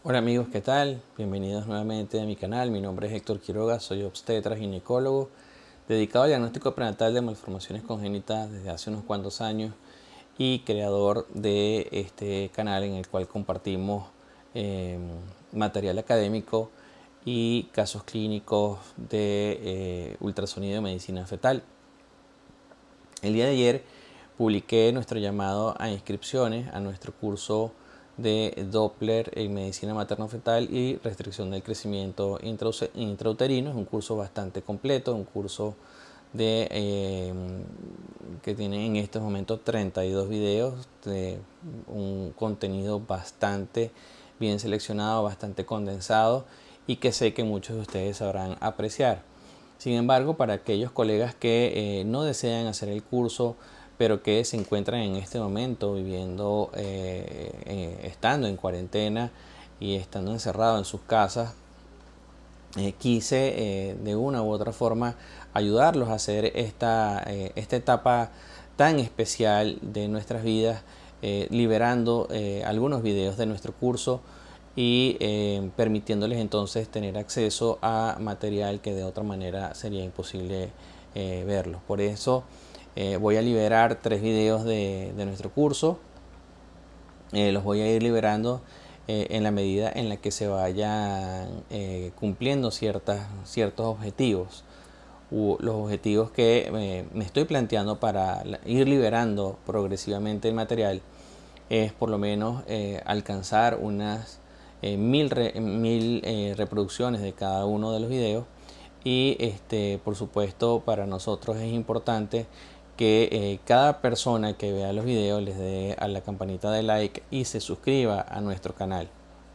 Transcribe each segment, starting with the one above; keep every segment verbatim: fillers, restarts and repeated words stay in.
Hola amigos, ¿qué tal? Bienvenidos nuevamente a mi canal. Mi nombre es Héctor Quiroga, soy obstetra ginecólogo dedicado al diagnóstico prenatal de malformaciones congénitas desde hace unos cuantos años y creador de este canal en el cual compartimos eh, material académico y casos clínicos de eh, ultrasonido de medicina fetal. El día de ayer publiqué nuestro llamado a inscripciones a nuestro curso de Doppler en medicina materno-fetal y restricción del crecimiento intrauterino. Es un curso bastante completo, un curso de, eh, que tiene en estos momentos treinta y dos videos de un contenido bastante bien seleccionado, bastante condensado y que sé que muchos de ustedes sabrán apreciar. Sin embargo, para aquellos colegas que eh, no desean hacer el curso, pero que se encuentran en este momento viviendo, eh, eh, estando en cuarentena y estando encerrados en sus casas, eh, quise eh, de una u otra forma ayudarlos a hacer esta, eh, esta etapa tan especial de nuestras vidas, eh, liberando eh, algunos videos de nuestro curso y eh, permitiéndoles entonces tener acceso a material que de otra manera sería imposible eh, verlo. Por eso Eh, voy a liberar tres videos de, de nuestro curso. Eh, los voy a ir liberando eh, en la medida en la que se vayan eh, cumpliendo ciertas, ciertos objetivos. U, los objetivos que eh, me estoy planteando para ir liberando progresivamente el material es por lo menos eh, alcanzar unas eh, mil, re, mil eh, reproducciones de cada uno de los videos. Y este, por supuesto, para nosotros es importante que eh, cada persona que vea los videos les dé a la campanita de like y se suscriba a nuestro canal.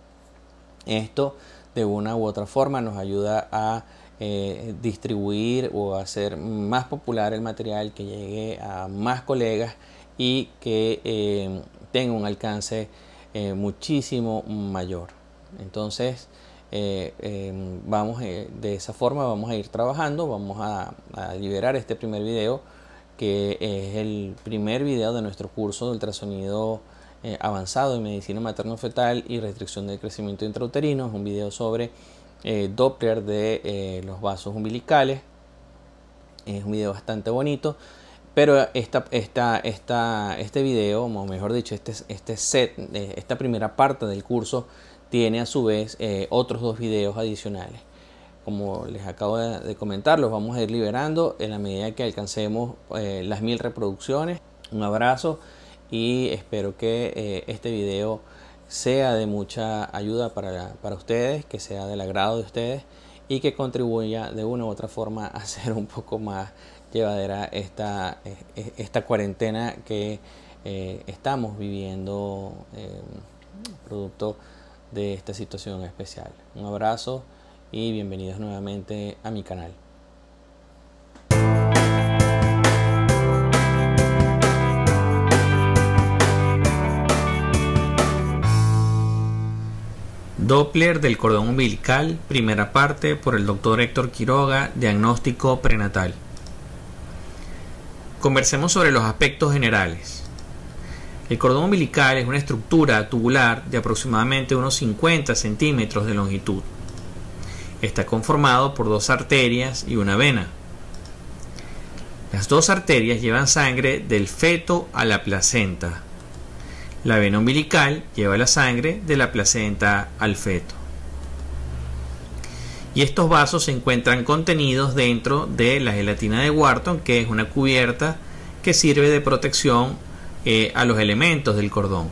Esto de una u otra forma nos ayuda a eh, distribuir o a hacer más popular el material, que llegue a más colegas y que eh, tenga un alcance eh, muchísimo mayor. Entonces eh, eh, vamos eh, de esa forma vamos a ir trabajando. Vamos a, a liberar este primer video, que es el primer video de nuestro curso de ultrasonido eh, avanzado en medicina materno-fetal y restricción del crecimiento intrauterino. Es un video sobre eh, Doppler de eh, los vasos umbilicales. Es un video bastante bonito, pero esta, esta, esta, este video, o mejor dicho, este, este set, eh, esta primera parte del curso tiene a su vez eh, otros dos videos adicionales. Como les acabo de, de comentar, los vamos a ir liberando en la medida que alcancemos eh, las mil reproducciones. Un abrazo y espero que eh, este video sea de mucha ayuda para, para ustedes, que sea del agrado de ustedes y que contribuya de una u otra forma a hacer un poco más llevadera esta, esta cuarentena que eh, estamos viviendo eh, producto de esta situación especial. Un abrazo y bienvenidos nuevamente a mi canal. Doppler del cordón umbilical, primera parte, por el doctor Héctor Quiroga, diagnóstico prenatal. Conversemos sobre los aspectos generales. El cordón umbilical es una estructura tubular de aproximadamente unos cincuenta centímetros de longitud. Está conformado por dos arterias y una vena. Las dos arterias llevan sangre del feto a la placenta. La vena umbilical lleva la sangre de la placenta al feto. Y estos vasos se encuentran contenidos dentro de la gelatina de Wharton, que es una cubierta que sirve de protección eh, a los elementos del cordón.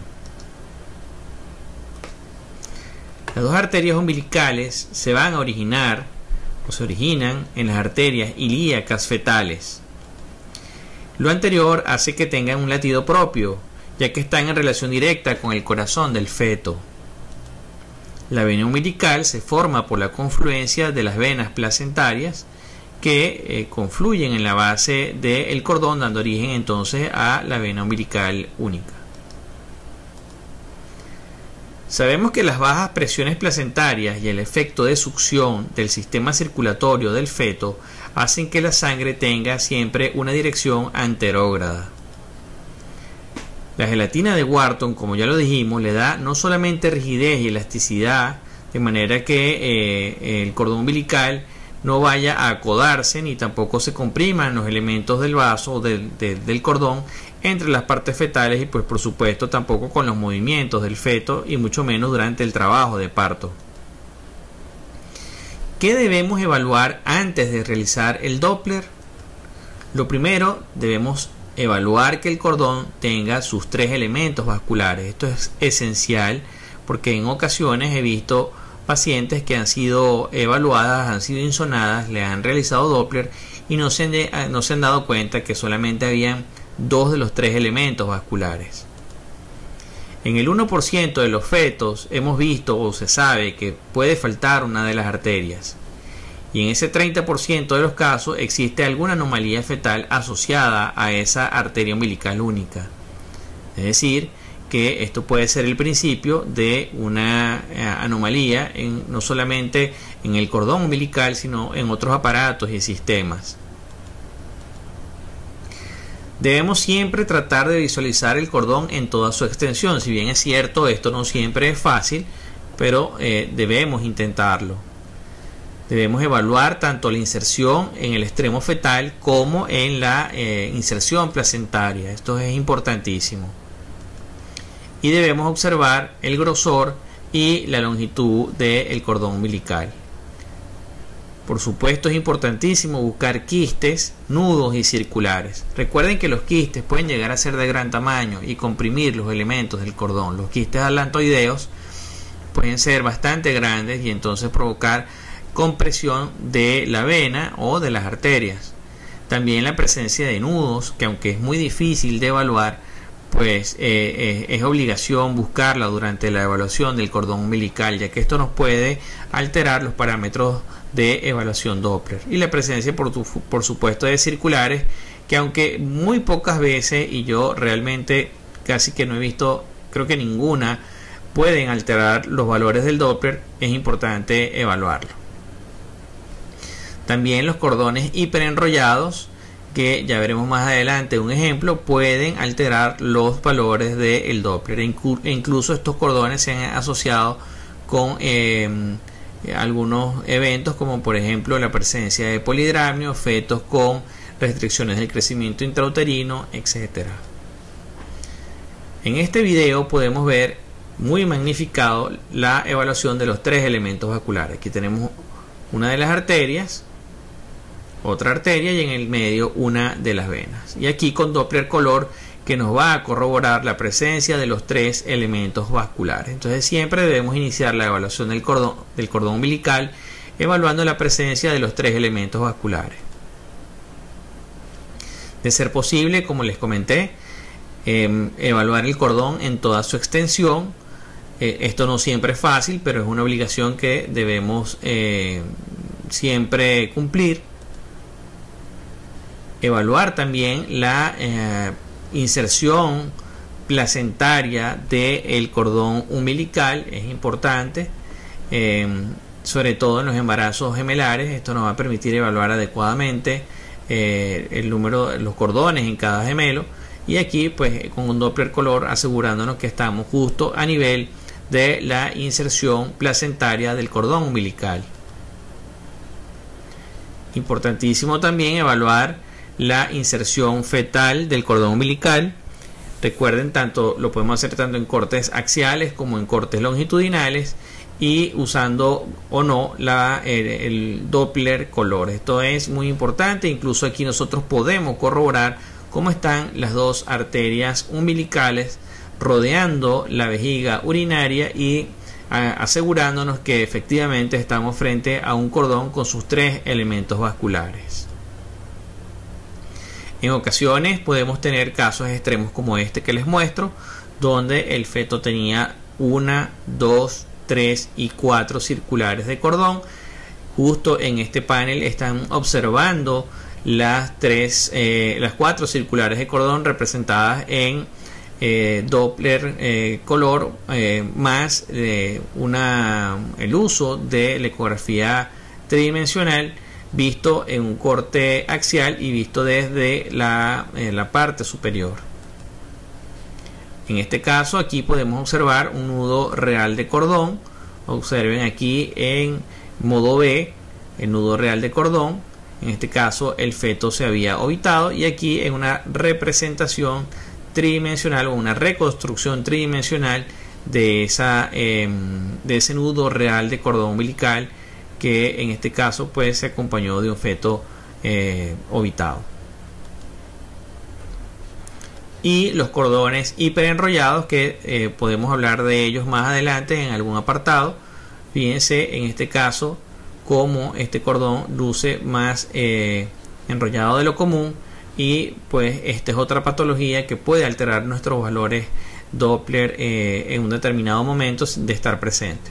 Las dos arterias umbilicales se van a originar o se originan en las arterias ilíacas fetales. Lo anterior hace que tengan un latido propio, ya que están en relación directa con el corazón del feto. La vena umbilical se forma por la confluencia de las venas placentarias que eh, confluyen en la base del cordón, dando origen entonces a la vena umbilical única. Sabemos que las bajas presiones placentarias y el efecto de succión del sistema circulatorio del feto hacen que la sangre tenga siempre una dirección anterógrada. La gelatina de Wharton, como ya lo dijimos, le da no solamente rigidez y elasticidad, de manera que eh, el cordón umbilical no vaya a acodarse ni tampoco se compriman los elementos del vaso o del, de, del cordón entre las partes fetales, y pues por supuesto tampoco con los movimientos del feto y mucho menos durante el trabajo de parto. ¿Qué debemos evaluar antes de realizar el Doppler? Lo primero, debemos evaluar que el cordón tenga sus tres elementos vasculares. Esto es esencial porque en ocasiones he visto pacientes que han sido evaluadas, han sido insonadas, le han realizado Doppler y no se han, no se han dado cuenta que solamente habían dos de los tres elementos vasculares. En el uno por ciento de los fetos hemos visto o se sabe que puede faltar una de las arterias, y en ese treinta por ciento de los casos existe alguna anomalía fetal asociada a esa arteria umbilical única. Es decir, que esto puede ser el principio de una anomalía en, no solamente en el cordón umbilical, sino en otros aparatos y sistemas. Debemos siempre tratar de visualizar el cordón en toda su extensión. Si bien es cierto, esto no siempre es fácil, pero eh, debemos intentarlo. Debemos evaluar tanto la inserción en el extremo fetal como en la eh, inserción placentaria. Esto es importantísimo. Y debemos observar el grosor y la longitud del cordón umbilical. Por supuesto, es importantísimo buscar quistes, nudos y circulares. Recuerden que los quistes pueden llegar a ser de gran tamaño y comprimir los elementos del cordón. Los quistes atlantoideos pueden ser bastante grandes y entonces provocar compresión de la vena o de las arterias. También la presencia de nudos, que aunque es muy difícil de evaluar, pues eh, eh, es obligación buscarla durante la evaluación del cordón umbilical, ya que esto nos puede alterar los parámetros de evaluación Doppler. Y la presencia por, tu, por supuesto de circulares, que aunque muy pocas veces, y yo realmente casi que no he visto, creo que ninguna, pueden alterar los valores del Doppler, es importante evaluarlo. También los cordones hiperenrollados, que ya veremos más adelante un ejemplo, pueden alterar los valores del Doppler. E incluso estos cordones se han asociado con eh, algunos eventos, como por ejemplo la presencia de polidramio, fetos con restricciones del crecimiento intrauterino, etcétera. En este video podemos ver muy magnificado la evaluación de los tres elementos vasculares. Aquí tenemos una de las arterias, otra arteria y en el medio una de las venas. Y aquí con Doppler color, que nos va a corroborar la presencia de los tres elementos vasculares. Entonces siempre debemos iniciar la evaluación del cordón, del cordón umbilical evaluando la presencia de los tres elementos vasculares. De ser posible, como les comenté, eh, evaluar el cordón en toda su extensión. Eh, esto no siempre es fácil, pero es una obligación que debemos eh, siempre cumplir. Evaluar también la eh, inserción placentaria del cordón umbilical es importante, eh, sobre todo en los embarazos gemelares. Esto nos va a permitir evaluar adecuadamente eh, el número de los cordones en cada gemelo, y aquí pues con un Doppler color asegurándonos que estamos justo a nivel de la inserción placentaria del cordón umbilical. Importantísimo también evaluar la inserción fetal del cordón umbilical. Recuerden, tanto lo podemos hacer tanto en cortes axiales como en cortes longitudinales, y usando o no la, el, el Doppler color. Esto es muy importante. Incluso aquí nosotros podemos corroborar cómo están las dos arterias umbilicales rodeando la vejiga urinaria y a, asegurándonos que efectivamente estamos frente a un cordón con sus tres elementos vasculares. En ocasiones podemos tener casos extremos como este que les muestro, donde el feto tenía una, dos, tres y cuatro circulares de cordón. Justo en este panel están observando las tres, eh, las cuatro circulares de cordón representadas en eh, Doppler eh, color, eh, más eh, una, el uso de la ecografía tridimensional visto en un corte axial y visto desde la, eh, la parte superior. En este caso aquí podemos observar un nudo real de cordón. Observen aquí en modo B el nudo real de cordón. En este caso el feto se había orbitado, y aquí en una representación tridimensional o una reconstrucción tridimensional de, esa, eh, de ese nudo real de cordón umbilical, que en este caso pues se acompañó de un feto eh, orbitado. Y los cordones hiperenrollados, que eh, podemos hablar de ellos más adelante en algún apartado. Fíjense en este caso cómo este cordón luce más eh, enrollado de lo común, y pues esta es otra patología que puede alterar nuestros valores Doppler eh, en un determinado momento de estar presente.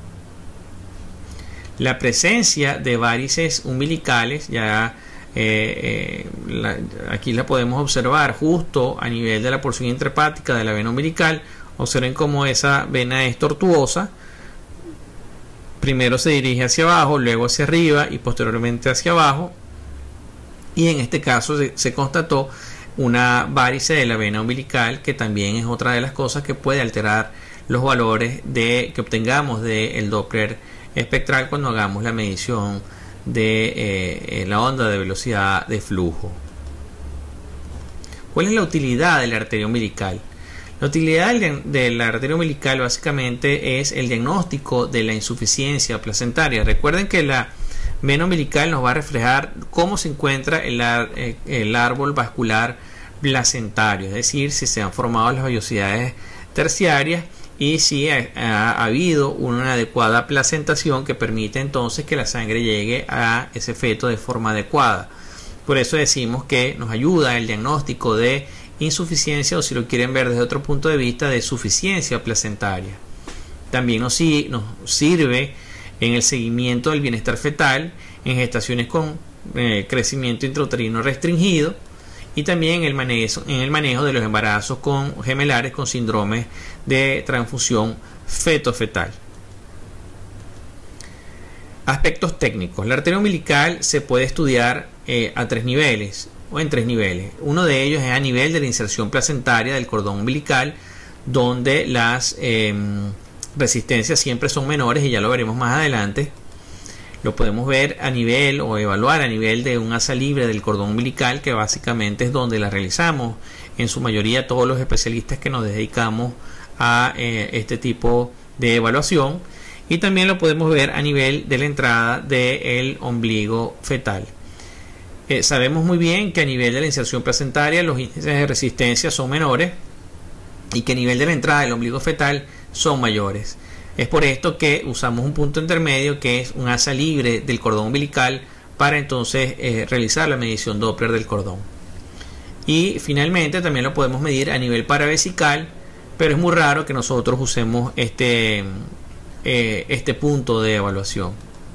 La presencia de varices umbilicales, ya eh, eh, la, aquí la podemos observar justo a nivel de la porción intrahepática de la vena umbilical. Observen cómo esa vena es tortuosa. Primero se dirige hacia abajo, luego hacia arriba y posteriormente hacia abajo. Y en este caso se, se constató una varice de la vena umbilical, que también es otra de las cosas que puede alterar los valores de, que obtengamos del Doppler espectral cuando hagamos la medición de eh, la onda de velocidad de flujo. ¿Cuál es la utilidad de la arteria umbilical? La utilidad de la arteria umbilical básicamente es el diagnóstico de la insuficiencia placentaria. Recuerden que la vena umbilical nos va a reflejar cómo se encuentra el, el árbol vascular placentario, es decir, si se han formado las vellosidades terciarias y si ha, ha habido una adecuada placentación que permite entonces que la sangre llegue a ese feto de forma adecuada. Por eso decimos que nos ayuda el diagnóstico de insuficiencia, o si lo quieren ver desde otro punto de vista, de suficiencia placentaria. También nos, nos sirve en el seguimiento del bienestar fetal en gestaciones con eh, crecimiento intrauterino restringido, y también en el manejo, en el manejo de los embarazos con gemelares con síndromes de transfusión feto-fetal. Aspectos técnicos. La arteria umbilical se puede estudiar eh, a tres niveles o en tres niveles. Uno de ellos es a nivel de la inserción placentaria del cordón umbilical, donde las eh, resistencias siempre son menores, y ya lo veremos más adelante. Lo podemos ver a nivel o evaluar a nivel de un asa libre del cordón umbilical, que básicamente es donde la realizamos en su mayoría todos los especialistas que nos dedicamos a eh, este tipo de evaluación. Y también lo podemos ver a nivel de la entrada del ombligo fetal. Eh, sabemos muy bien que a nivel de la inserción placentaria los índices de resistencia son menores, y que a nivel de la entrada del ombligo fetal son mayores. Es por esto que usamos un punto intermedio, que es un asa libre del cordón umbilical, para entonces eh, realizar la medición Doppler del cordón. Y finalmente también lo podemos medir a nivel paravesical, pero es muy raro que nosotros usemos este, eh, este punto de evaluación.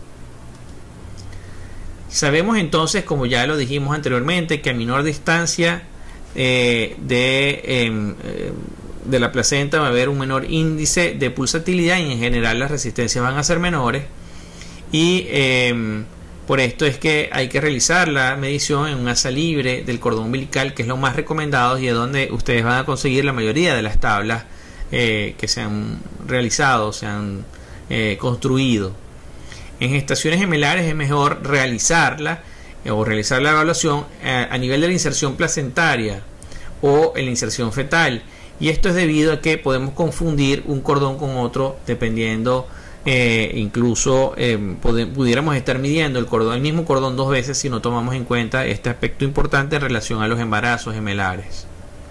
Sabemos entonces, como ya lo dijimos anteriormente, que a menor distancia eh, de, eh, de la placenta va a haber un menor índice de pulsatilidad, y en general las resistencias van a ser menores, y eh, por esto es que hay que realizar la medición en un asa libre del cordón umbilical, que es lo más recomendado y es donde ustedes van a conseguir la mayoría de las tablas eh, que se han realizado, se han eh, construido. En gestaciones gemelares es mejor realizarla eh, o realizar la evaluación eh, a nivel de la inserción placentaria o en la inserción fetal, y esto es debido a que podemos confundir un cordón con otro dependiendo, eh, incluso eh, pudiéramos estar midiendo el cordón, el mismo cordón dos veces si no tomamos en cuenta este aspecto importante en relación a los embarazos gemelares.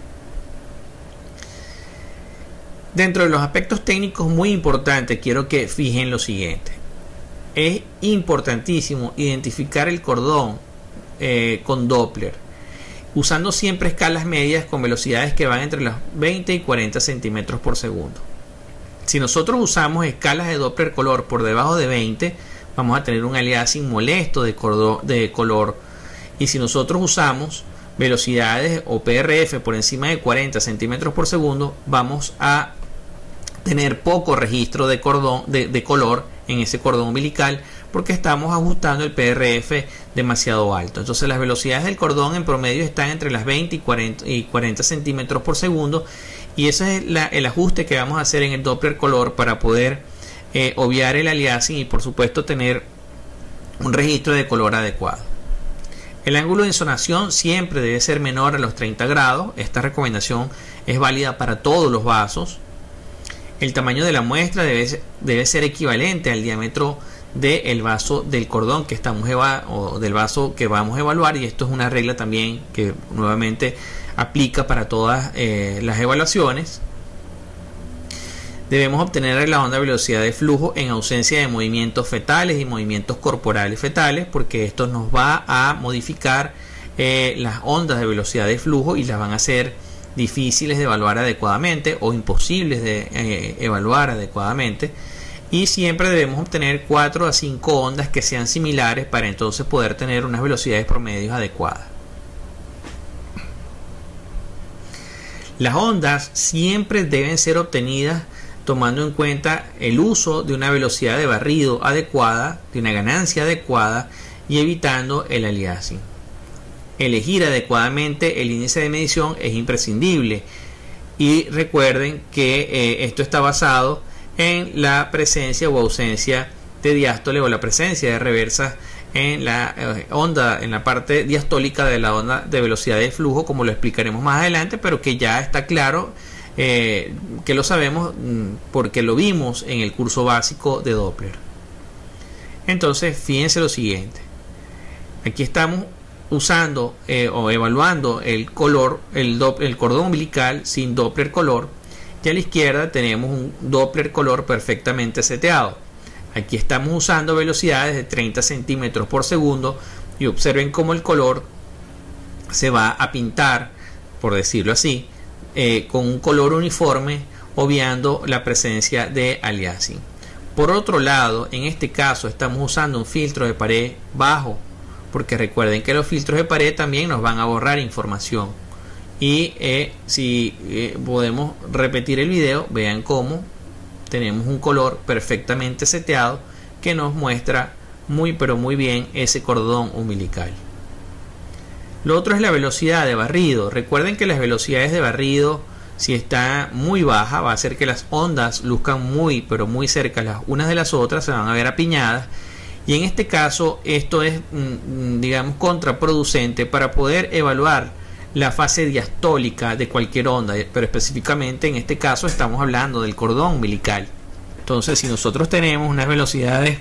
Dentro de los aspectos técnicos muy importantes, quiero que fijen lo siguiente. Es importantísimo identificar el cordón eh, con Doppler, usando siempre escalas medias con velocidades que van entre los veinte y cuarenta centímetros por segundo. Si nosotros usamos escalas de Doppler color por debajo de veinte, vamos a tener un aliasing molesto de, cordón, de color. Y si nosotros usamos velocidades o P R F por encima de cuarenta centímetros por segundo, vamos a tener poco registro de, cordón, de, de color en ese cordón umbilical, porque estamos ajustando el P R F demasiado alto. Entonces las velocidades del cordón en promedio están entre las veinte y cuarenta centímetros por segundo, y ese es la, el ajuste que vamos a hacer en el Doppler color para poder eh, obviar el aliasing y por supuesto tener un registro de color adecuado. El ángulo de insonación siempre debe ser menor a los treinta grados. Esta recomendación es válida para todos los vasos. El tamaño de la muestra debe, debe ser equivalente al diámetro del vaso del cordón que estamos eva o del vaso que vamos a evaluar, y esto es una regla también que nuevamente aplica para todas eh, las evaluaciones. Debemos obtener la onda de velocidad de flujo en ausencia de movimientos fetales y movimientos corporales fetales, porque esto nos va a modificar eh, las ondas de velocidad de flujo y las van a hacer difíciles de evaluar adecuadamente o imposibles de eh, evaluar adecuadamente. Y siempre debemos obtener cuatro a cinco ondas que sean similares para entonces poder tener unas velocidades promedios adecuadas. Las ondas siempre deben ser obtenidas tomando en cuenta el uso de una velocidad de barrido adecuada, de una ganancia adecuada y evitando el aliasing. Elegir adecuadamente el índice de medición es imprescindible, y recuerden que eh, esto está basado en la presencia o ausencia de diástole o la presencia de reversas en la eh, onda, en la parte diastólica de la onda de velocidad de flujo, como lo explicaremos más adelante, pero que ya está claro, eh, que lo sabemos porque lo vimos en el curso básico de Doppler. Entonces, fíjense lo siguiente. Aquí estamos usando eh, o evaluando el color, el, el cordón umbilical sin Doppler color, y a la izquierda tenemos un Doppler color perfectamente seteado. Aquí estamos usando velocidades de treinta centímetros por segundo, y observen cómo el color se va a pintar, por decirlo así, eh, con un color uniforme, obviando la presencia de aliasing. Por otro lado, en este caso estamos usando un filtro de pared bajo, porque recuerden que los filtros de pared también nos van a borrar información. Y eh, si eh, podemos repetir el video, vean cómo tenemos un color perfectamente seteado que nos muestra muy pero muy bien ese cordón umbilical. Lo otro es la velocidad de barrido. Recuerden que las velocidades de barrido, si está muy baja, va a hacer que las ondas luzcan muy pero muy cerca las unas de las otras, se van a ver apiñadas, y en este caso esto es digamos contraproducente para poder evaluar la fase diastólica de cualquier onda, pero específicamente en este caso estamos hablando del cordón umbilical. Entonces, si nosotros tenemos unas velocidades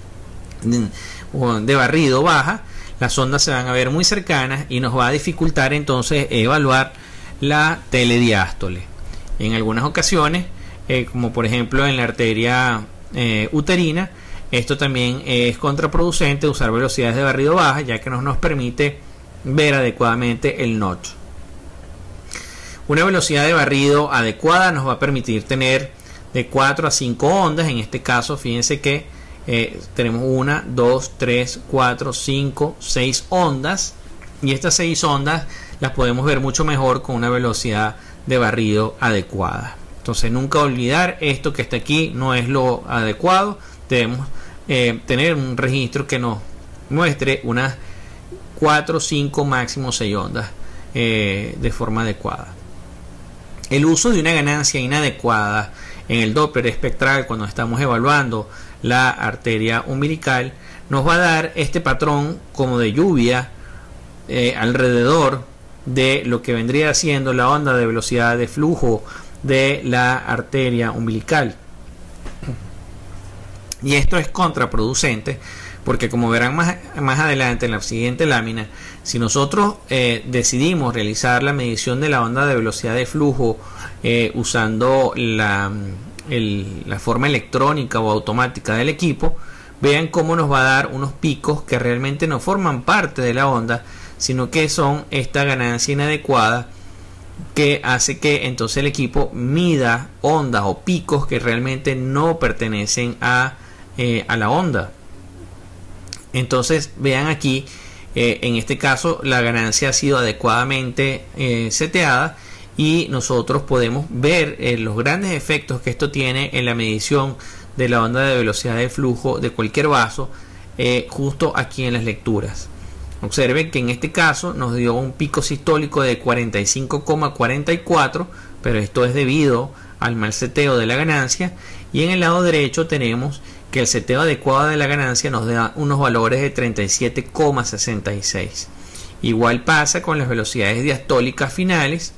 de barrido baja, las ondas se van a ver muy cercanas y nos va a dificultar entonces evaluar la telediástole. En algunas ocasiones, eh, como por ejemplo en la arteria eh, uterina, esto también es contraproducente usar velocidades de barrido baja, ya que no nos permite ver adecuadamente el notch. Una velocidad de barrido adecuada nos va a permitir tener de cuatro a cinco ondas. En este caso, fíjense que eh, tenemos una, dos, tres, cuatro, cinco, seis ondas, y estas seis ondas las podemos ver mucho mejor con una velocidad de barrido adecuada. Entonces, nunca olvidar esto que está aquí no es lo adecuado. Debemos eh, tener un registro que nos muestre unas cuatro, cinco, máximo seis ondas eh, de forma adecuada. El uso de una ganancia inadecuada en el Doppler espectral cuando estamos evaluando la arteria umbilical nos va a dar este patrón como de lluvia eh, alrededor de lo que vendría siendo la onda de velocidad de flujo de la arteria umbilical. Y esto es contraproducente, porque como verán más, más adelante en la siguiente lámina, si nosotros eh, decidimos realizar la medición de la onda de velocidad de flujo eh, usando la, el, la forma electrónica o automática del equipo, vean cómo nos va a dar unos picos que realmente no forman parte de la onda, sino que son esta ganancia inadecuada que hace que entonces el equipo mida ondas o picos que realmente no pertenecen a, eh, a la onda. Entonces vean aquí, eh, en este caso la ganancia ha sido adecuadamente eh, seteada, y nosotros podemos ver eh, los grandes efectos que esto tiene en la medición de la onda de velocidad de flujo de cualquier vaso, eh, justo aquí en las lecturas. Observen que en este caso nos dio un pico sistólico de cuarenta y cinco coma cuarenta y cuatro pero esto es debido al mal seteo de la ganancia. Y en el lado derecho tenemos que el seteo adecuado de la ganancia nos da unos valores de treinta y siete coma sesenta y seis. Igual pasa con las velocidades diastólicas finales,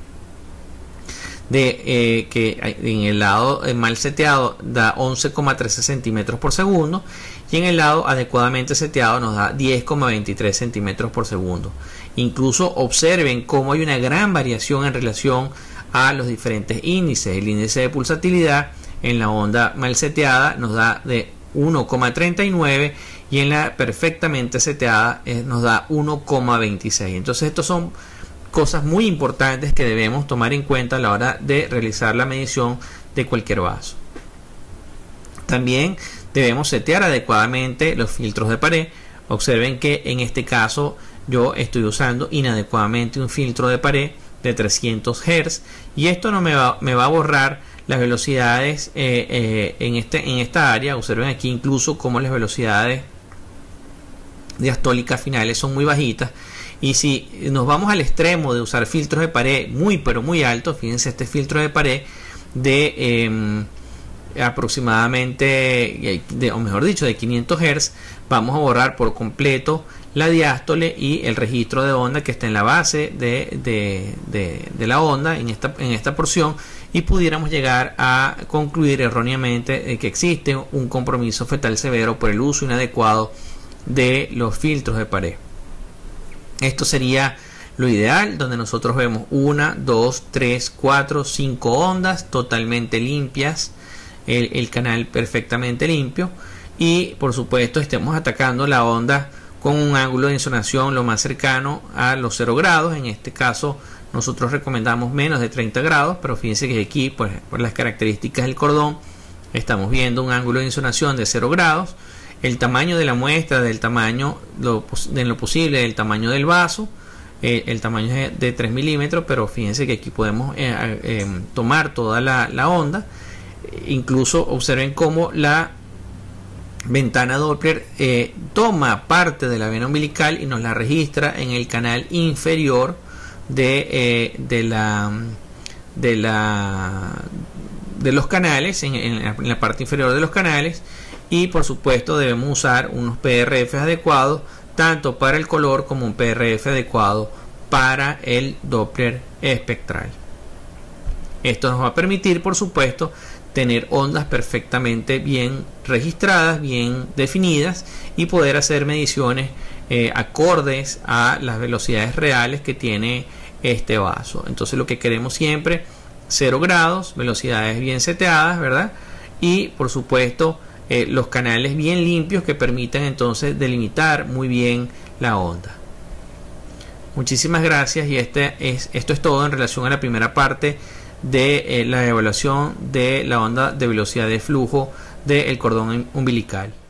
de eh, que en el lado mal seteado da once coma trece centímetros por segundo y en el lado adecuadamente seteado nos da diez coma veintitrés centímetros por segundo. Incluso observen cómo hay una gran variación en relación a los diferentes índices. El índice de pulsatilidad en la onda mal seteada nos da de uno coma treinta y nueve y en la perfectamente seteada eh, nos da uno coma veintiséis. Entonces estos son cosas muy importantes que debemos tomar en cuenta a la hora de realizar la medición de cualquier vaso. También debemos setear adecuadamente los filtros de pared. Observen que en este caso yo estoy usando inadecuadamente un filtro de pared de trescientos hertz y esto no me va, me va a borrar las velocidades eh, eh, en, este, en esta área. Observen aquí incluso como las velocidades diastólicas finales son muy bajitas. Y si nos vamos al extremo de usar filtros de pared muy pero muy altos, fíjense este filtro de pared de eh, aproximadamente, de, o mejor dicho, de quinientos hertz, vamos a borrar por completo la diástole y el registro de onda que está en la base de, de, de, de la onda en esta, en esta porción, y pudiéramos llegar a concluir erróneamente que existe un compromiso fetal severo por el uso inadecuado de los filtros de pared. Esto sería lo ideal, donde nosotros vemos una, dos, tres, cuatro, cinco ondas totalmente limpias, el, el canal perfectamente limpio, y por supuesto estemos atacando la onda con un ángulo de insonación lo más cercano a los cero grados. En este caso nosotros recomendamos menos de treinta grados, pero fíjense que aquí pues, por las características del cordón estamos viendo un ángulo de insonación de cero grados. El tamaño de la muestra, del tamaño lo, de lo posible del tamaño del vaso, eh, el tamaño es de tres milímetros, pero fíjense que aquí podemos eh, eh, tomar toda la, la onda. Incluso observen cómo la ventana Doppler eh, toma parte de la vena umbilical y nos la registra en el canal inferior de, eh, de la de la de los canales, en, en, la, en la parte inferior de los canales. Y por supuesto debemos usar unos P R F adecuados tanto para el color como un P R F adecuado para el Doppler espectral. Esto nos va a permitir, por supuesto, tener ondas perfectamente bien registradas, bien definidas, y poder hacer mediciones eh, acordes a las velocidades reales que tiene este vaso. Entonces lo que queremos siempre, cero grados, velocidades bien seteadas, ¿verdad? Y por supuesto eh, los canales bien limpios que permitan entonces delimitar muy bien la onda. Muchísimas gracias, y este es, esto es todo en relación a la primera parte de eh, la evaluación de la onda de velocidad de flujo del cordón umbilical.